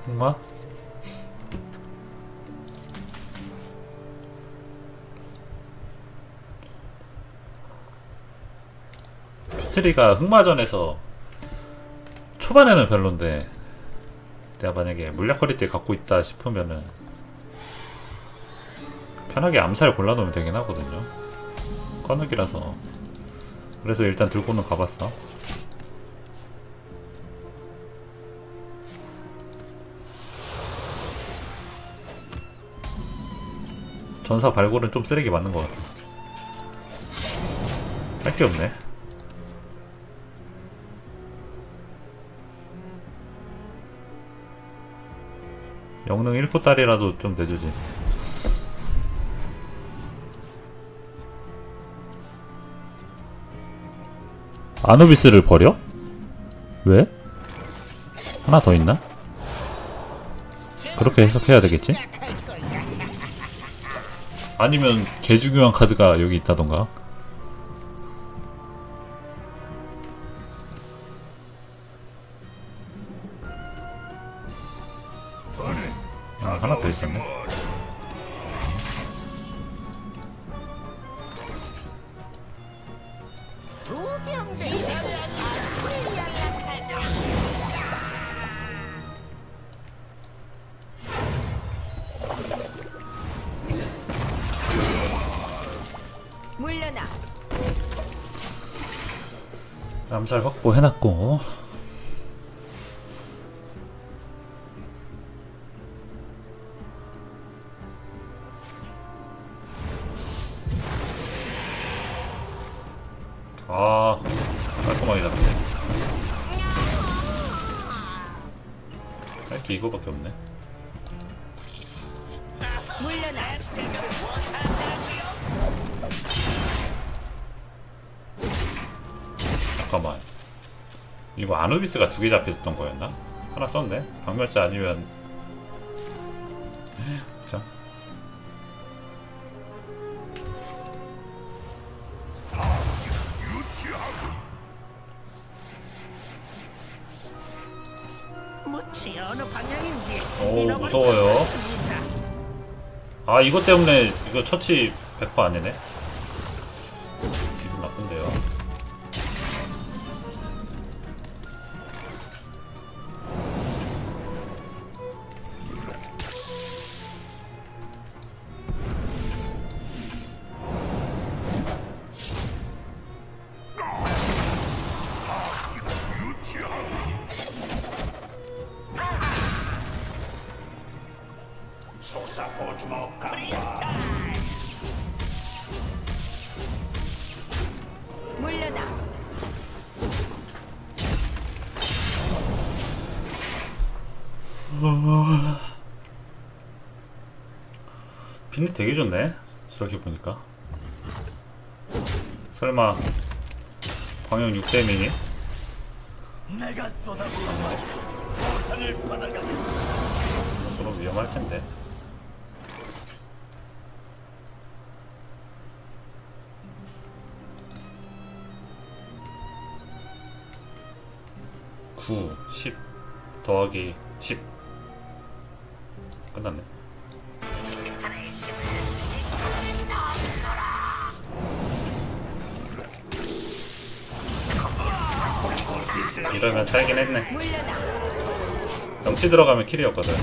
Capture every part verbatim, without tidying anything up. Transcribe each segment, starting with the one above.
흑마? 퓨트리가 흑마전에서 초반에는 별론데 내가 만약에 물약 허리띠 갖고 있다 싶으면은 편하게 암살 골라놓으면 되긴 하거든요. 꺼누기라서. 그래서 일단 들고는 가봤어. 전사 발골은 좀 쓰레기 맞는 것 같아. 할 게 없네. 영능 일 포딸이라도 좀 내주지. 아누비스를 버려? 왜? 하나 더 있나? 그렇게 해석해야 되겠지? 아니면 개중요한 카드가 여기 있다던가. 아, 하나 더 있었네. 물러나. 암살 확보해놨고. 아, 깔끔하게 잡네. 할 게 이거밖에 없네. 물러나. 잠깐만, 이거 아누비스가 두 개 잡혔던 거였나? 하나 썼네? 박멸자 아니면 자, 오 무서워요. 아 이것 때문에 이거 처치 백 퍼센트 아니네? 기분 나쁜데요. 물러나. 핀이 되게 좋네. 저렇게 보니까. 설마 광역 육 대미니? 내가 쏟아부은 보상을 받아가겠다. 그럼 위험할 텐데. 구, 십 더하기 십 끝났네. 이러면 살긴 했네. 물러나. 영치 들어가면 킬이었거든.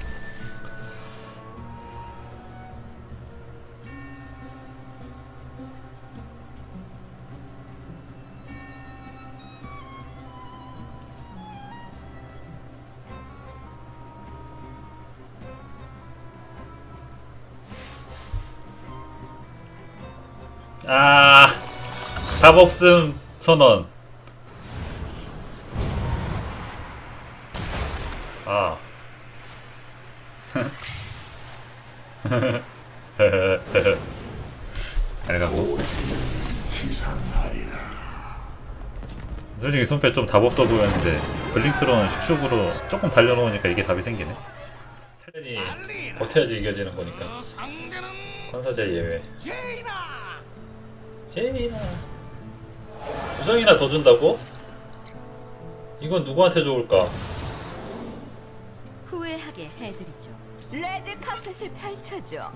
아, 답 없음 선언. 아. 잘 가고. 솔직히 손패 좀 답 없어 보였는데 블링크론 슉슉으로 조금 달려놓으니까 이게 답이 생기네. 살련이 버텨야지 이겨지는 거니까. 관사자 예외. 제이나 부정이나 더 준다고? 이건 누구한테 좋을까? 후회하게 해드리죠. 레드 카펫을 펼쳐줘.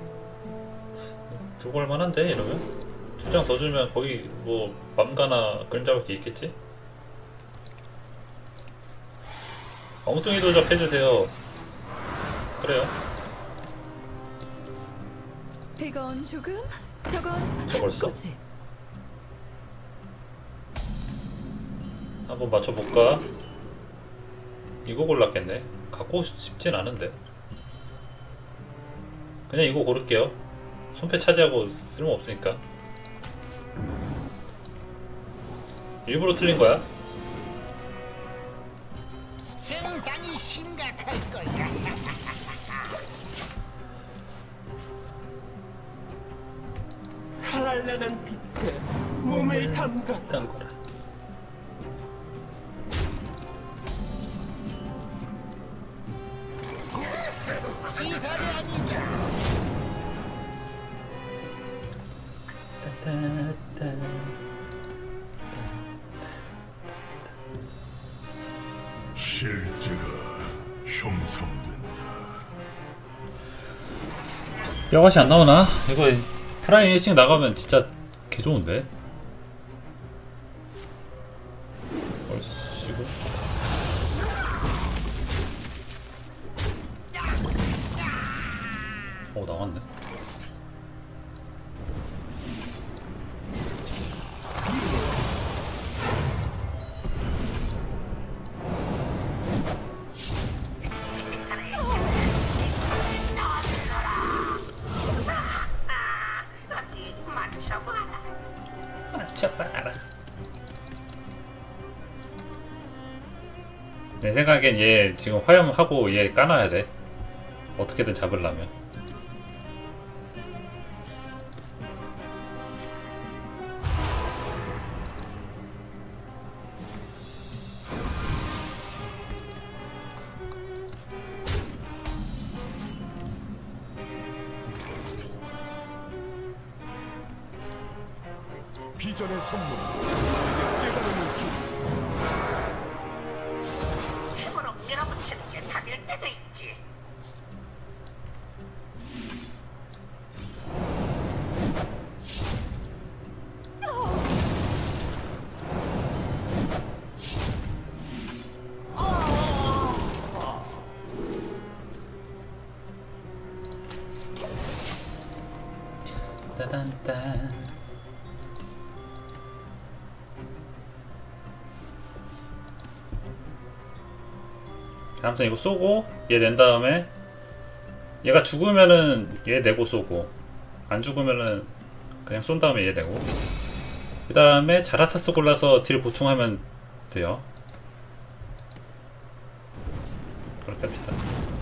들고 갈만한데 이러면? 두 장 더 주면 거기 뭐 맘가나 그림자밖에 있겠지? 엉뚱이 도적 해주세요. 그래요. 이건 조금, 저건 저걸 써? 거지. 한번 맞춰볼까? 이거 골랐겠네. 갖고 싶진 않은데. 그냥 이거 고를게요. 손패 차지하고 쓸모없으니까. 일부러 틀린 거야? 증상이 심각할 거야. 살아나는 빛에 몸을 담가. 딴 거라. 시설이 아니냐. 실제가 형성된다. 뼈가시 안 나오나? 이거 프라임 일찍 나가면 진짜 개 좋은데? 얼씨구. 어, 나왔네. 맞춰봐라. 내 생각엔 얘 지금 화염하고 얘 까놔야 돼. 어떻게든 잡으려면. 비전의 선물, 깨달음을 주. 힘으로 밀어붙이는 게 답일 때도 있지. 따단딴. 아무튼 이거 쏘고 얘 낸 다음에 얘가 죽으면은 얘 내고 쏘고 안 죽으면은 그냥 쏜 다음에 얘 내고 그 다음에 자라타스 골라서 딜 보충하면 돼요. 그렇게 합시다.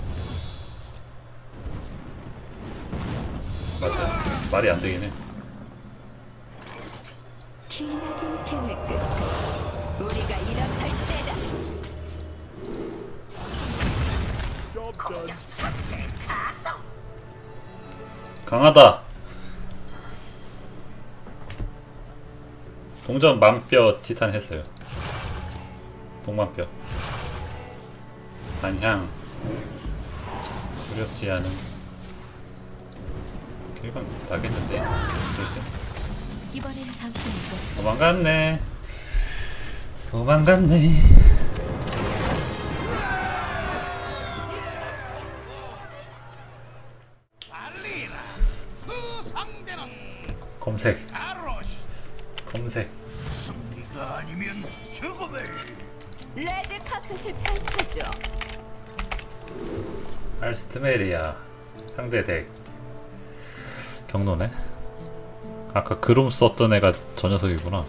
맞아, 말이 안 되긴 해. 기나긴 템의 끝. 우리가 일어설 때다. 강하다. 동전 만뼈 티탄 했어요. 동만뼈. 안향. 두렵지 않은. 결국 나겠는데. 조심. 이번엔 당신인 것. 도망갔네. 도망갔네. 검색. 검색. 네가 아니면 죽음을. 레드 카펫을 펼쳐줘. 알스트메리아 상대 덱. 경로네. 아까 그롬 썼던 애가 저 녀석이구나.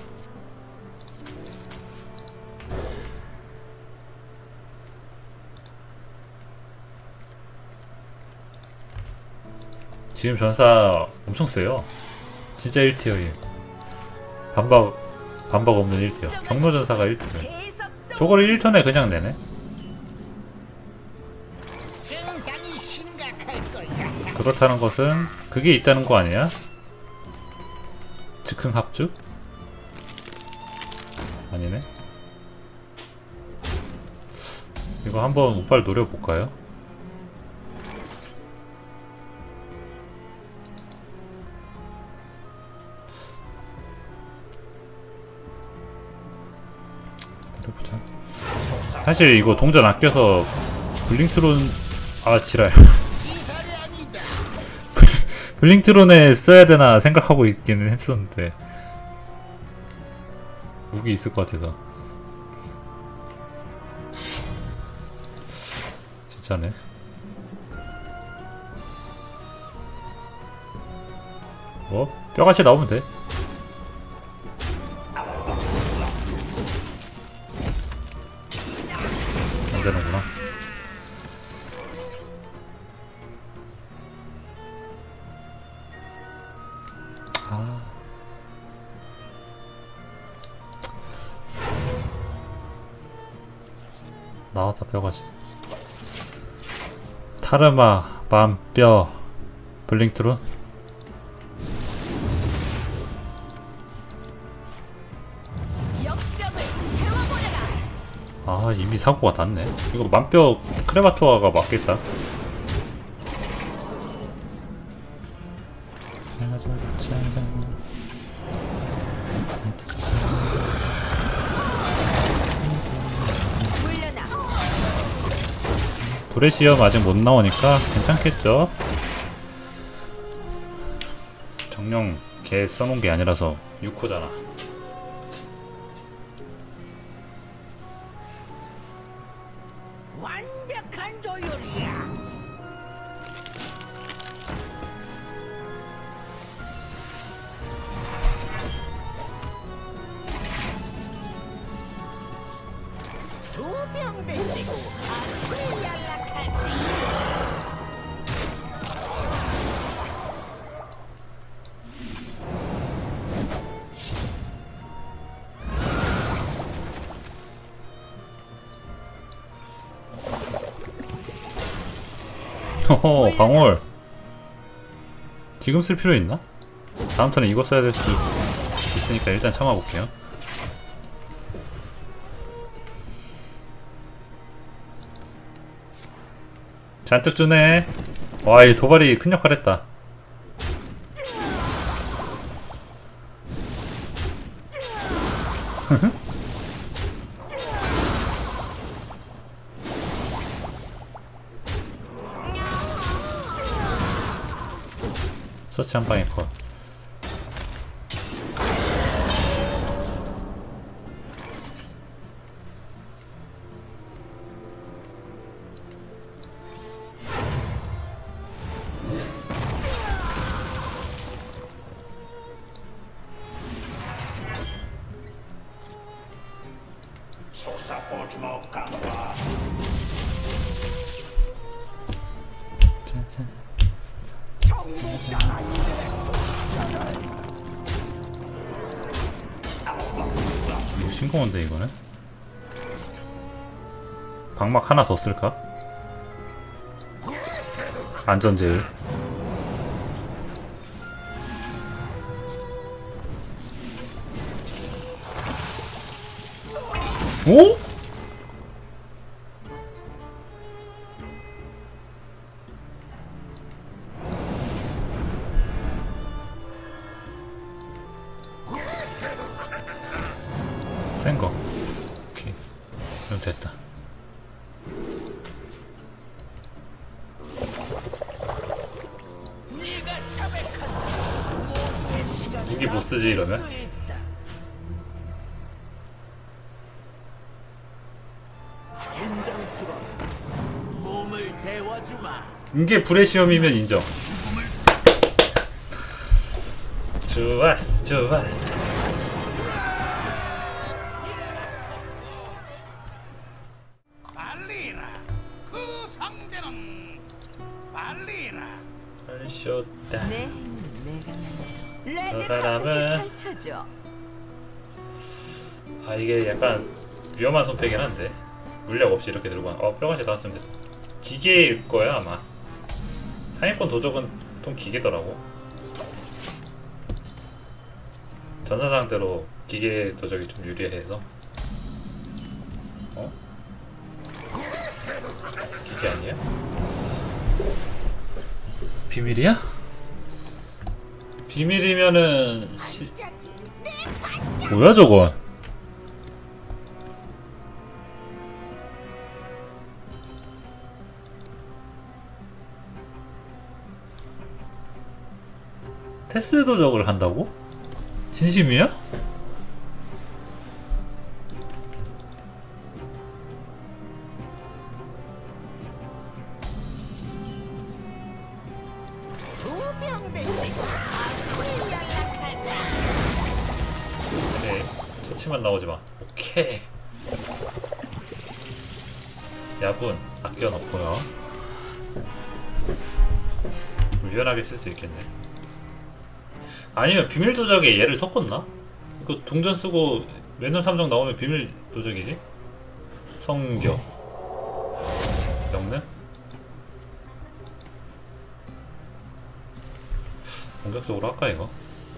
지금 전사 엄청 세요. 진짜 일 티어임. 반박 반박 없는 일 티어. 경로 전사가 일 티어. 저걸 일 턴에 그냥 내네. 증상이 심각할 거야. 그렇다는 것은 그게 있다는 거 아니야? 즉흥 합주? 아니네. 이거 한번 우빨 노려볼까요? 노려보자. 사실 이거 동전 아껴서 블링트론 아 지랄 블링트론에 써야되나 생각하고 있기는 했었는데 무기 있을 것 같아서. 진짜네. 뭐 뼈같이 나오면 돼. 안 되는구나. 아. 나왔다 뼈가지. 타르마, 맘뼈, 블링트론. 역병을 태워버려라. 아 이미 사고가 났네. 이거 맘뼈 크레마토아가 맞겠다. 물러나. 불의 시험 아직 못 나오니까 괜찮겠죠? 정령 개 써놓은 게 아니라서 육 호잖아. 완벽한 조율이야. 두 병 데리고 아무리 연락할 수 허허 방울 지금 쓸 필요 있나? 다음 턴에 이거 써야 될 수도 있으니까 일단 참아볼게요. 잔뜩 주네. 와 이 도발이 큰 역할 했다. 서치 한 방에 컷. 솟아보주먹 강화. 이거 싱거운데 이거는? 방막 하나 더 쓸까? 안전제일. 오? 센 거. 오케이. 그럼 됐다. 네가 자백한다. 모두의 시간을 무기 못 쓰지 이러면? 수 있다. 긴장 풀어. 몸을 데워주마. 이게 불의 시험이면 인정. 좋았어, 좋았어. 빨리라. 그 상대는 빨리라. 빨리 쇼다. 내 행운 내가 만들어. 레드 저 사람은- 카펫을 펼쳐줘. 아 이게 약간 위험한 선택이긴 한데 물약 없이 이렇게 들고 가. 어 뼈가시 나왔으면 됐다. 기계일 거야 아마. 상위권 도적은 보통 기계더라고. 전사 상대로 기계 도적이 좀 유리해서. 어? 기계 아니야? 비밀이야? 비밀이면은 시... 뭐야 저건? 테스 도적을 한다고? 진심이야? 오케이. 처치만 나오지마. 오케이. 야분 아껴놓고요. 유연하게 쓸 수 있겠네. 아니면 비밀 도적에 얘를 섞었나? 이거 동전 쓰고 맨날 삼 정 나오면 비밀 도적이지? 성격 명능? 본격적으로 할까 이거?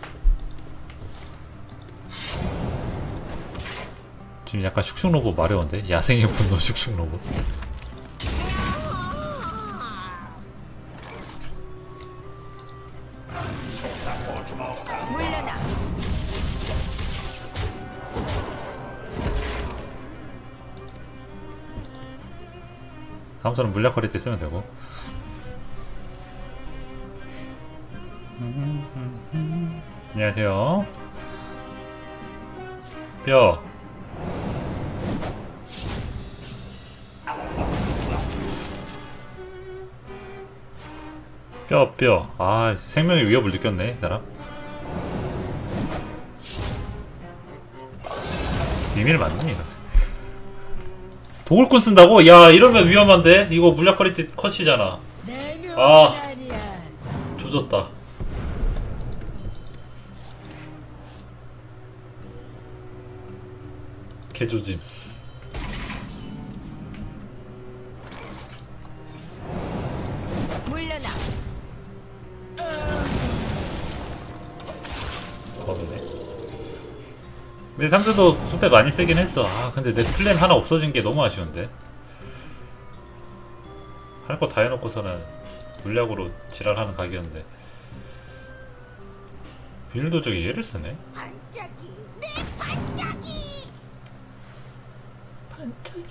지금 약간 슉슉 로봇 마려운데? 야생의 분노 슉슉 로봇. 물러나. 다음 선은 물약 거리 때 쓰면 되고. 안녕하세요. 뼈. 뼈, 뼈. 아, 생명의 위협을 느꼈네, 이 사람. 비밀 맞니, 이거? 도굴꾼 쓴다고? 야, 이러면 위험한데? 이거 물약 퀄리티 컷이잖아. 아, 조졌다. 개조짐. 물러나. 범이네. 내 상대도 소패 많이 쓰긴 했어. 아, 근데 내 플랜 하나 없어진 게 너무 아쉬운데. 할 거 다 해놓고서는 물약으로 지랄하는 각이었는데. 비밀도적이 얘를 쓰네? 반짝이, 내 반짝이. 반짝이.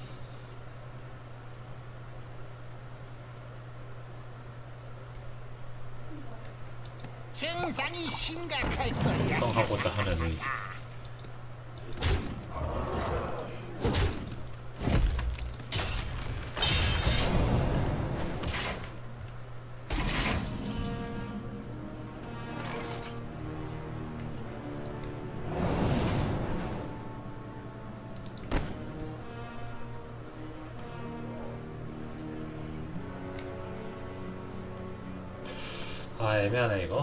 증상이 심각할 거야. 성하고자 하는 의지. 아, 애매하네 이거.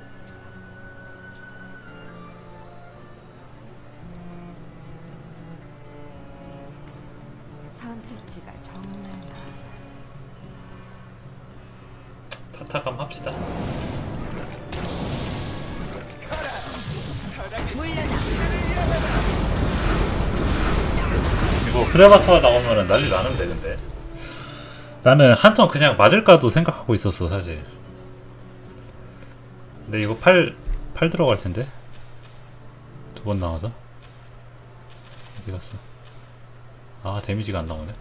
선택지가 정말 많아. 타타감 합시다. 물러나. 이거 크레바터가 나오면은 난리 나는데. 근데 나는 한 턴 그냥 맞을까도 생각하고 있었어 사실. 근데 이거 팔, 팔 들어갈 텐데? 두 번 나와서? 어디 갔어? 아, 데미지가 안 나오네.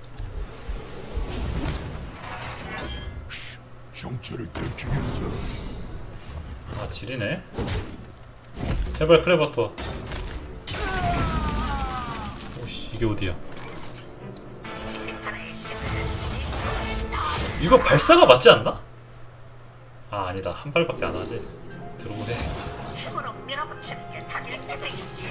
정체를 들키겠어. 아, 지리네? 제발 크레바터. 오씨, 이게 어디야? 이거 발사가 맞지 않나? 아, 아니다. 한 발밖에 안 하지. 들어오네. 힘으로 밀어붙이는 게 답일 때도 있지.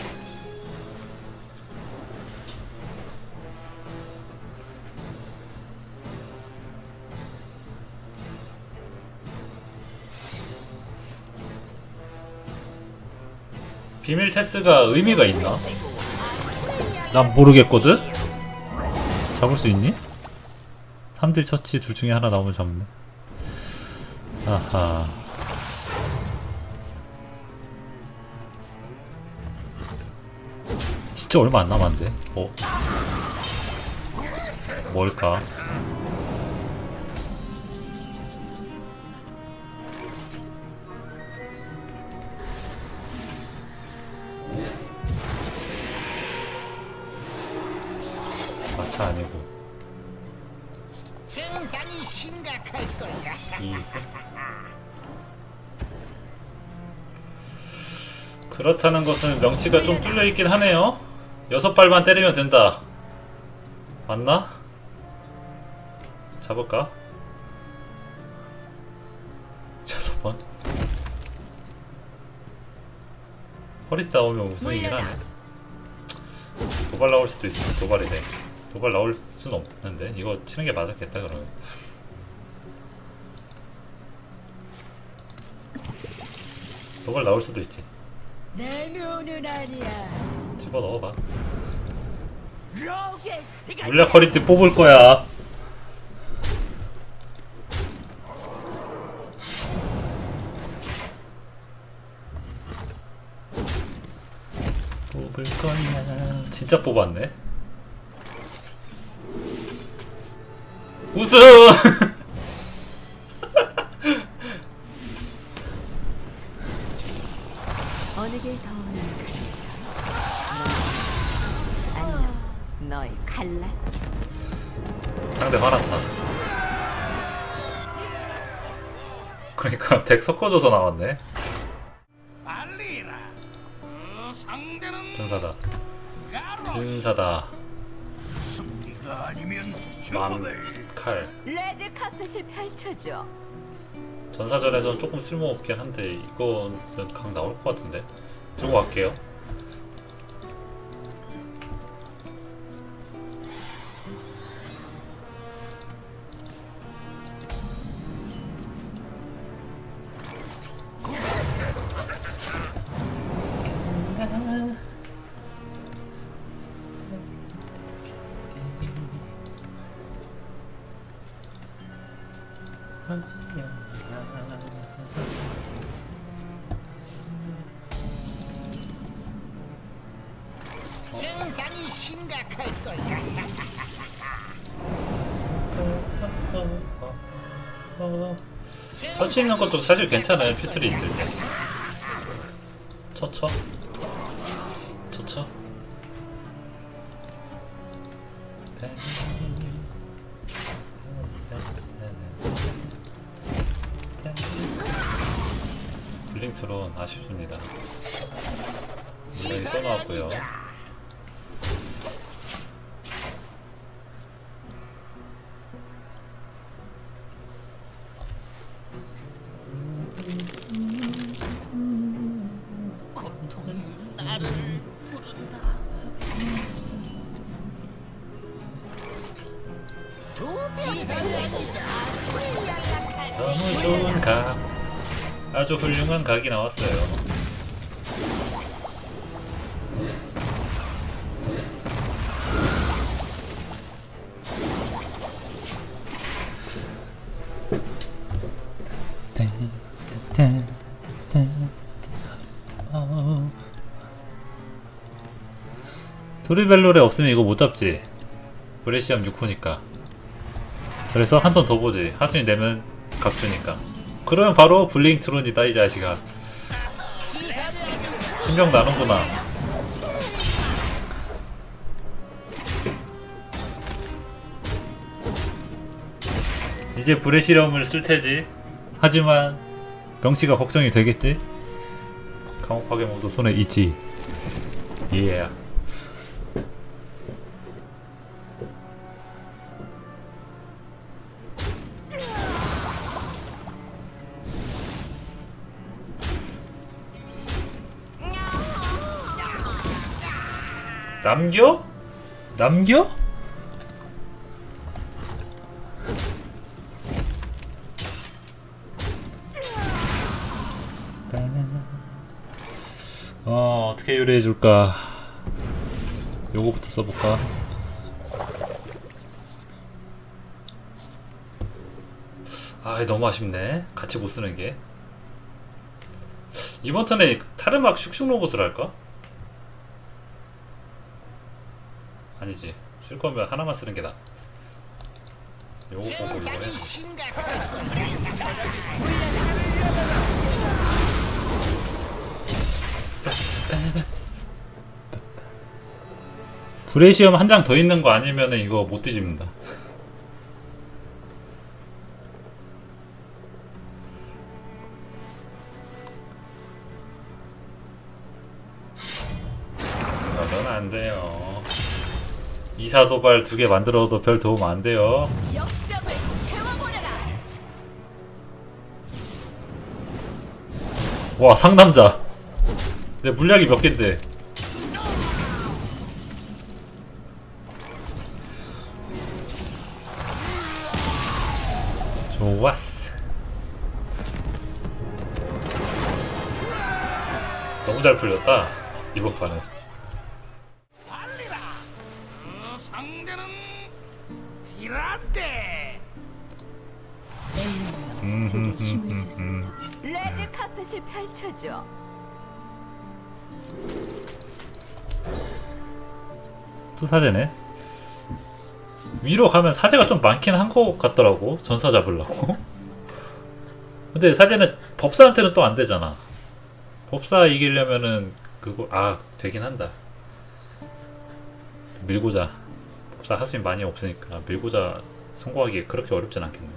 비밀 테스가 의미가 있나? 난 모르겠거든? 잡을 수 있니? 삼 딜 처치 둘 중에 하나 나오면 잡네. 아하. 진짜 얼마 안 남았는데? 어? 뭘까? 차 아니고 증상이 심각할 거야. 이승. 그렇다는 것은 명치가 좀 뚫려있긴 하네요. 여섯 발만 때리면 된다. 맞나? 잡을까? 여섯 번? 허리 따오면 우승이긴 하네. 도발 나올 수도 있으면 도발이네. 도발 나올 순 없는데 이거 치는 게 맞았겠다 그러면. 도발 나올 수도 있지. 내려오는 아니야. 집어 넣어봐. 물약 허리띠 뽑을 거야. 뽑을 거야. 진짜 뽑았네. 우승! 어느 게 더 아니면 너의 칼날? 상대 화났다. 그러니까 덱 섞어줘서 나왔네. 빨리라. 그 상대는 전사다. 진사다. 네가 아니면 만칼. 레드 카펫을 펼쳐줘. 전사전에선 조금 쓸모없긴 한데 이거는 강 나올 것 같은데. 들고 갈게요. 증상이 심각할 거야. 처치 있는 것도 사실 괜찮아요. 퓨틀이 있을 때. 처쳐. 처쳐. 블링트론 아쉽습니다. 여기 써놨고요. 너무 좋은 각, 아주 훌륭한 각이 나왔어요. 도리벨로레 없으면 이거 못 잡지. 브레시엄 육 호니까. 그래서 한 턴 더 보지. 하순이 내면 각주니까. 그러면 바로 블링 트론이다 이 자식아. 신경 나는구나. 이제 불의 실험을 쓸 테지. 하지만 명치가 걱정이 되겠지. 감옥파괴 모드 손에 있지. 예. Yeah. 남겨? 남겨? 어, 어떻게 요리해줄까? 요거부터 써볼까? 아, 너무 아쉽네. 같이 못 쓰는 게. 이번 턴에 타르막 슉슉 로봇을 할까? 아니지. 쓸 거면 하나만 쓰는 게 나아. 요거 보고 이거 해. 브레시엄 한 장 더 있는 거 아니면은 이거 못 뒤집는다. 그러면 안 돼요. 이사도발 두 개 만들어도 별 도움 안 돼요. 역병을 태워버려라. 와, 상남자. 내 물약이 몇 갠데. 좋았어. 너무 잘 풀렸다 이번 판은. 달리라. 어, 상대는 티란데. 제게 힘을 주소서. 레드 카펫을 펼쳐줘. 또 사제네. 위로 가면 사제가 좀 많긴 한 것 같더라고, 전사 잡으려고. 근데 사제는 법사한테는 또 안 되잖아. 법사 이기려면은 그거 아 되긴 한다. 밀고자. 법사 하수인 많이 없으니까 밀고자 성공하기 그렇게 어렵진 않겠네.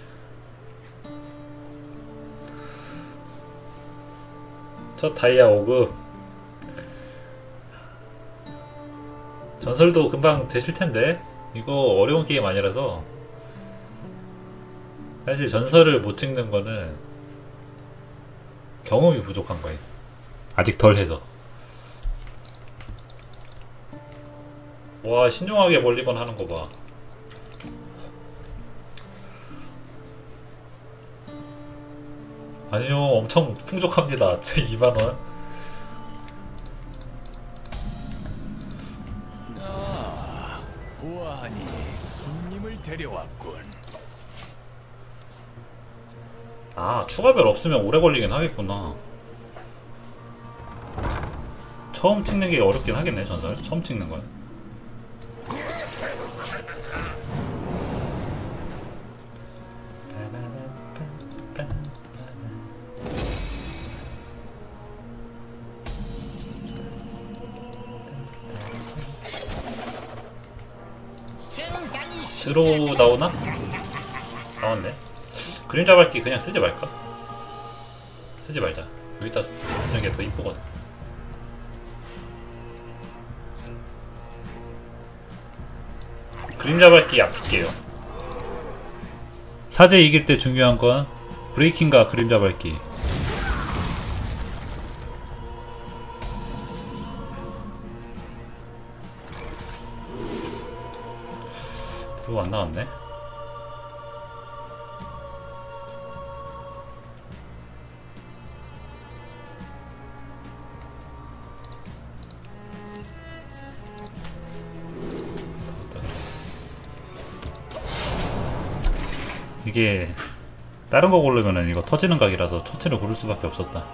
첫 다이아 오그. 전설도 금방 되실 텐데 이거 어려운 게임 아니라서. 사실 전설을 못 찍는 거는 경험이 부족한 거예요. 아직 덜 해서. 와, 신중하게 멀리건 하는 거 봐. 아니요, 엄청 풍족합니다. 저 이만 원. 아, 보아하니 손님을 데려왔군. 아, 추가별 없으면 오래 걸리긴 하겠구나. 처음 찍는 게 어렵긴 하겠네, 전설. 처음 찍는 건. 드로 나오나? 나왔네. 그림자 밟기 그냥 쓰지 말까? 쓰지 말자. 여기다 쓰는 게 더 이쁘거든. 그림자 밟기 아낄게요. 사제 이길 때 중요한 건 브레이킹과 그림자 밟기. 그거 안 나왔네. 이게 다른 거 고르면은 이거 터지는 각이라서 처치를 고를 수밖에 없었다.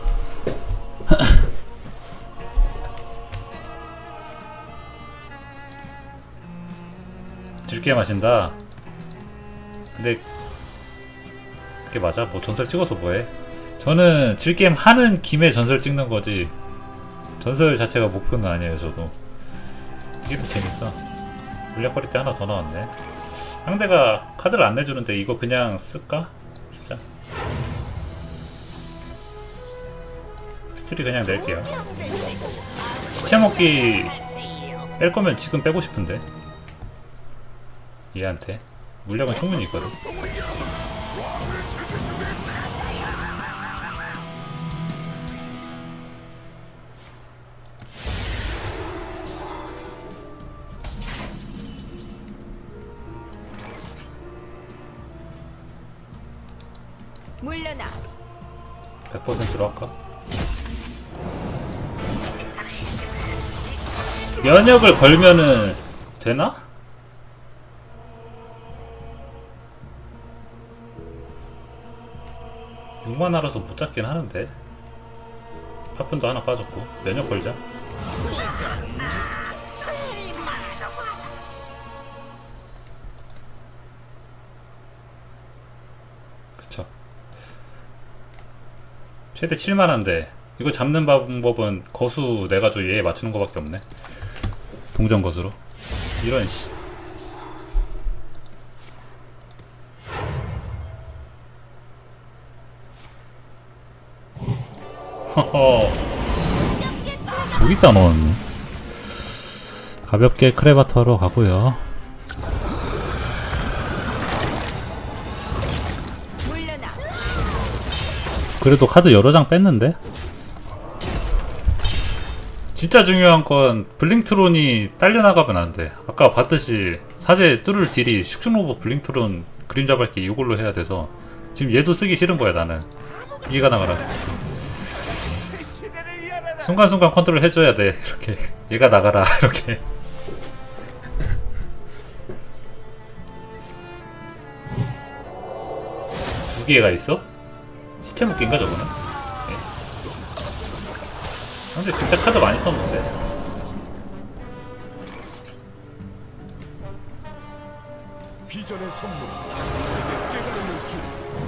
즐게 마신다. 근데 그게 맞아? 뭐 전설 찍어서 뭐해? 저는 질게임 하는 김에 전설 찍는 거지 전설 자체가 목표는 아니에요. 저도 이게 더 재밌어. 물약거리 때 하나 더 나왔네. 상대가 카드를 안 내주는데 이거 그냥 쓸까? 쓰자. 피줄이 그냥 낼게요. 시체 먹기 뺄 거면 지금 빼고 싶은데 얘한테 물약은 충분히 있거든. 물러나. 백 퍼센트로 할까? 면역을 걸면은 되나? 육만 알아서 못 잡긴 하는데. 파편도 하나 빠졌고 면역 걸자. 그쵸. 최대 칠만한데 이거 잡는 방법은 거수 내가지고 얘에 맞추는 거밖에 없네. 동전 것으로. 이런 씨. 허허. 저기다 넣었네. 가볍게 크레바터로 가고요. 물러나. 그래도 카드 여러 장 뺐는데? 진짜 중요한 건 블링트론이 딸려나가면 안 돼. 아까 봤듯이 사제 뚫을 딜이 슉슉로버 블링트론 그림자 밟기 이걸로 해야 돼서 지금 얘도 쓰기 싫은 거야 나는. 이해가 나가라. 순간순간 컨트롤 해줘야 돼. 이렇게 얘가 나가라 이렇게. 두 개가 있어? 시체 묶기인가 저거는? 네. 근데 진짜 카드 많이 썼는데. 비전의 선물 내게 깨달음을 주.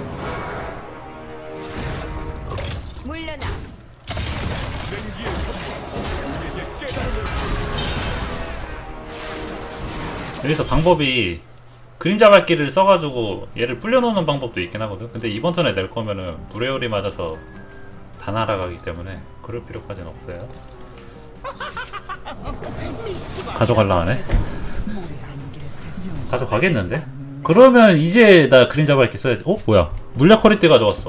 물러나. 냉기의 선물 내게 깨달음을 주. 여기서 방법이 그림자 밟기를 써가지고 얘를 불려놓는 방법도 있긴 하거든. 근데 이번 턴에 낼 거면은 무레오리 맞아서 다 날아가기 때문에 그럴 필요까지는 없어요. 가져갈라 하네? 가져가겠는데? 그러면 이제 나 그림자 밟기 써야지. 어? 뭐야? 물약 허리띠 가져왔어.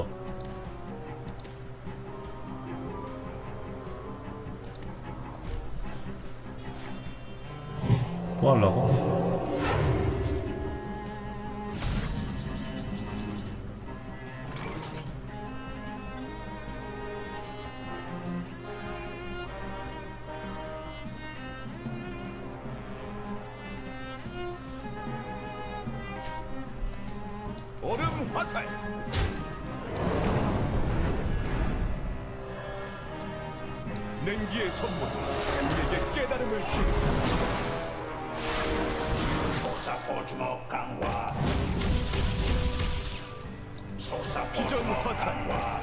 뭐 하려고? 얼음 화살. 냉기의 선물 내게 깨달음을 주. 소사포주먹 강화. 비전 소사포주먹 화살. 강화.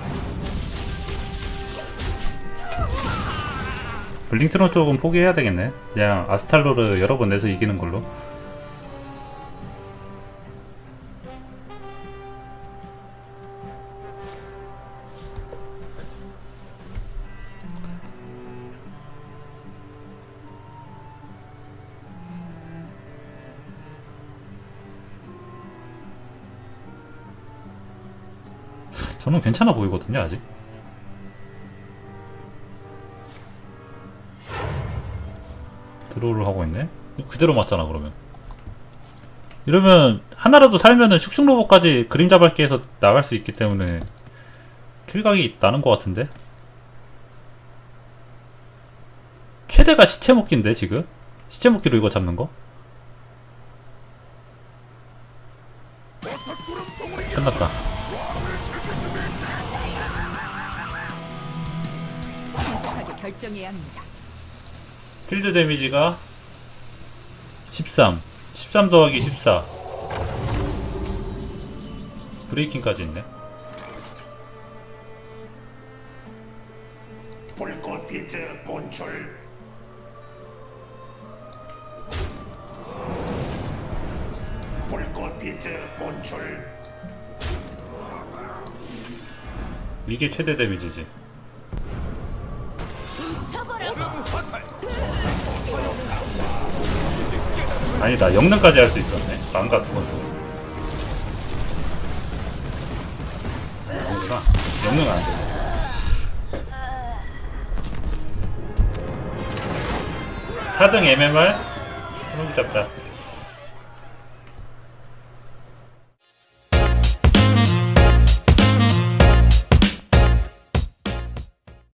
블링트론 쪽은 포기해야 되겠네. 그냥 아스탈로를 여러 번 내서 이기는 걸로. 저는 괜찮아 보이거든요 아직. 드로우를 하고 있네. 그대로 맞잖아 그러면. 이러면 하나라도 살면은 슉슉로봇까지 그림자 밟기에서 나갈 수 있기 때문에 킬각이 나는 것 같은데. 최대가 시체 먹기인데 지금? 시체 먹기로 이거 잡는 거? 끝났다. 신속하게 결정해야 합니다. 필드 데미지가 십삼, 십삼 더하기 십사. 브레이킹까지 있네. 불꽃 비트 본출. 불꽃 비트 본출. 이게 최대 데미지지. 훔쳐보라고. 얼음 화살. 아니다, 영능까지 할 수 있었네. 망가 두 번 쓰고. 영능아, 영능 안 돼. 사 등 엠엠알? 손목이 잡자.